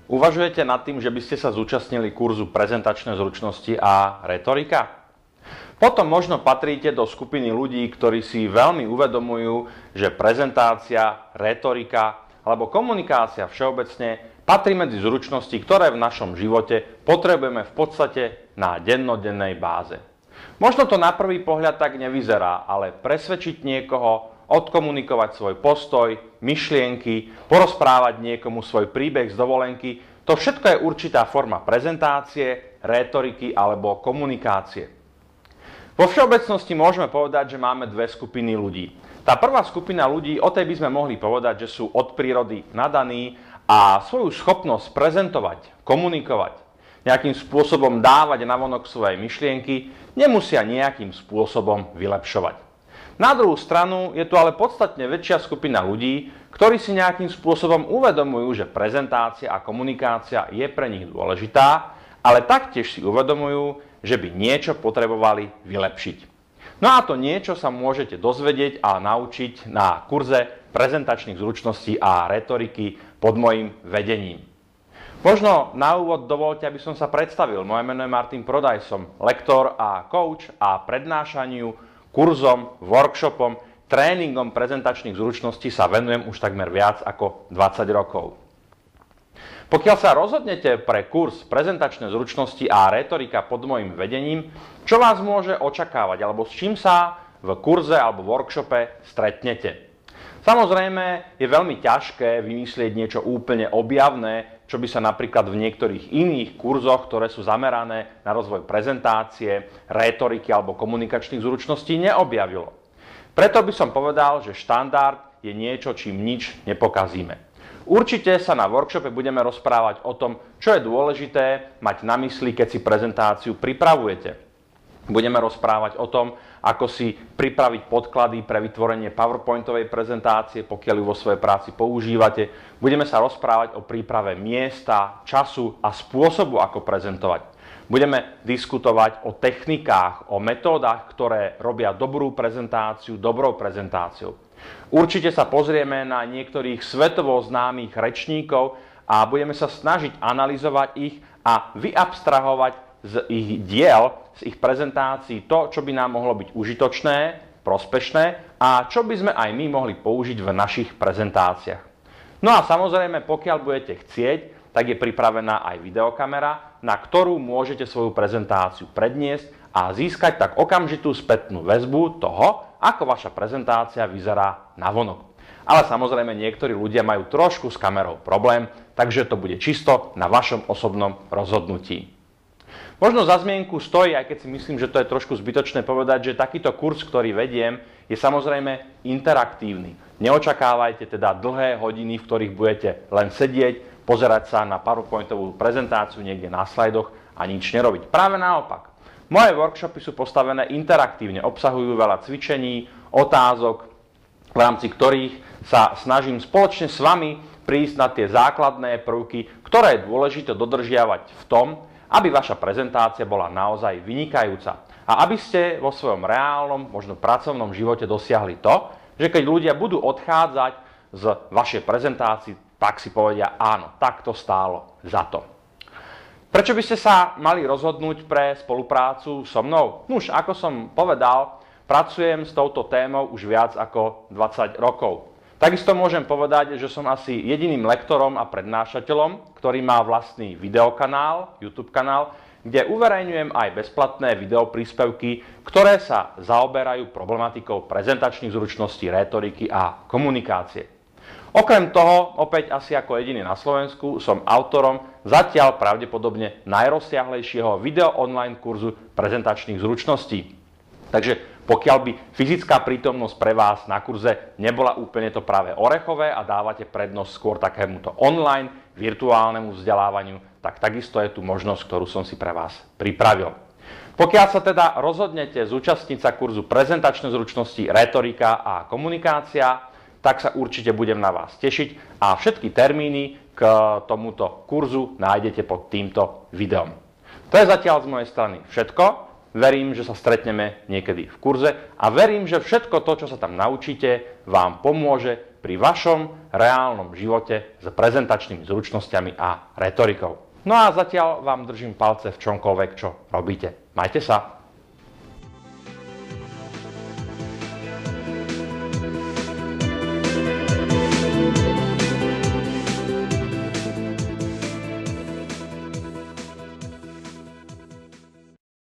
Uvažujete nad tým, že by ste sa zúčastnili kurzu prezentačné zručnosti a retorika? Potom možno patríte do skupiny ľudí, ktorí si veľmi uvedomujú, že prezentácia, retorika alebo komunikácia všeobecne patrí medzi zručnosti, ktoré v našom živote potrebujeme v podstate na dennodennej báze. Možno to na prvý pohľad tak nevyzerá, ale presvedčiť niekoho, odkomunikovať svoj postoj, myšlienky, porozprávať niekomu svoj príbeh z dovolenky, to všetko je určitá forma prezentácie, rétoriky alebo komunikácie. Vo všeobecnosti môžeme povedať, že máme dve skupiny ľudí. Tá prvá skupina ľudí, o tej by sme mohli povedať, že sú od prírody nadaní a svoju schopnosť prezentovať, komunikovať, nejakým spôsobom dávať navonok svoje myšlienky, nemusia nejakým spôsobom vylepšovať. Na druhú stranu je tu ale podstatne väčšia skupina ľudí, ktorí si nejakým spôsobom uvedomujú, že prezentácia a komunikácia je pre nich dôležitá, ale taktiež si uvedomujú, že by niečo potrebovali vylepšiť. No a to niečo sa môžete dozvedieť a naučiť na kurze prezentačných zručností a retoriky pod mojím vedením. Možno na úvod dovoľte, aby som sa predstavil. Moje meno je Martin Prodaj, som lektor a coach a prednášaniu, kurzom, workshopom, tréningom prezentačných zručností sa venujem už takmer viac ako 20 rokov. Pokiaľ sa rozhodnete pre kurz prezentačné zručnosti a retorika pod môjim vedením, čo vás môže očakávať alebo s čím sa v kurze alebo workshope stretnete? Samozrejme, je veľmi ťažké vymyslieť niečo úplne objavné, čo by sa napríklad v niektorých iných kurzoch, ktoré sú zamerané na rozvoj prezentácie, rétoriky alebo komunikačných zručností, neobjavilo. Preto by som povedal, že štandard je niečo, čím nič nepokazíme. Určite sa na workshope budeme rozprávať o tom, čo je dôležité mať na mysli, keď si prezentáciu pripravujete. Budeme rozprávať o tom, ako si pripraviť podklady pre vytvorenie PowerPointovej prezentácie, pokiaľ ju vo svojej práci používate. Budeme sa rozprávať o príprave miesta, času a spôsobu, ako prezentovať. Budeme diskutovať o technikách, o metódach, ktoré robia dobrú prezentáciu dobrou prezentáciou. Určite sa pozrieme na niektorých svetovo známych rečníkov a budeme sa snažiť analyzovať ich a vyabstrahovať z ich diel, z ich prezentácií to, čo by nám mohlo byť užitočné, prospešné a čo by sme aj my mohli použiť v našich prezentáciách. No a samozrejme, pokiaľ budete chcieť, tak je pripravená aj videokamera, na ktorú môžete svoju prezentáciu predniesť a získať tak okamžitú spätnú väzbu toho, ako vaša prezentácia vyzerá navonok. Ale samozrejme, niektorí ľudia majú trošku s kamerou problém, takže to bude čisto na vašom osobnom rozhodnutí. Možno za zmienku stojí, aj keď si myslím, že to je trošku zbytočné povedať, že takýto kurz, ktorý vediem, je samozrejme interaktívny. Neočakávajte teda dlhé hodiny, v ktorých budete len sedieť, pozerať sa na PowerPointovú prezentáciu niekde na slajdoch a nič nerobiť. Práve naopak. Moje workshopy sú postavené interaktívne, obsahujú veľa cvičení, otázok, v rámci ktorých sa snažím spoločne s vami prísť na tie základné prvky, ktoré je dôležité dodržiavať v tom, aby vaša prezentácia bola naozaj vynikajúca. A aby ste vo svojom reálnom, možno pracovnom živote dosiahli to, že keď ľudia budú odchádzať z vašej prezentácie, tak si povedia, áno, tak to stálo za to. Prečo by ste sa mali rozhodnúť pre spoluprácu so mnou? Nuž, ako som povedal, pracujem s touto témou už viac ako 20 rokov. Takisto môžem povedať, že som asi jediným lektorom a prednášateľom, ktorý má vlastný videokanál, YouTube kanál, kde uverejňujem aj bezplatné videopríspevky, ktoré sa zaoberajú problematikou prezentačných zručností, rétoriky a komunikácie. Okrem toho, opäť asi ako jediný na Slovensku, som autorom zatiaľ pravdepodobne najrozsiahlejšieho video online kurzu prezentačných zručností. Takže pokiaľ by fyzická prítomnosť pre vás na kurze nebola úplne to práve orechové a dávate prednosť skôr takémuto online, virtuálnemu vzdelávaniu, tak takisto je tu možnosť, ktorú som si pre vás pripravil. Pokiaľ sa teda rozhodnete zúčastniť sa kurzu prezentačné zručnosti, retorika a komunikácia, tak sa určite budem na vás tešiť a všetky termíny k tomuto kurzu nájdete pod týmto videom. To je zatiaľ z mojej strany všetko. verím, že sa stretneme niekedy v kurze a verím, že všetko to, čo sa tam naučíte, vám pomôže pri vašom reálnom živote s prezentačnými zručnosťami a retorikou. No a zatiaľ vám držím palce v čomkoľvek, čo robíte. Majte sa!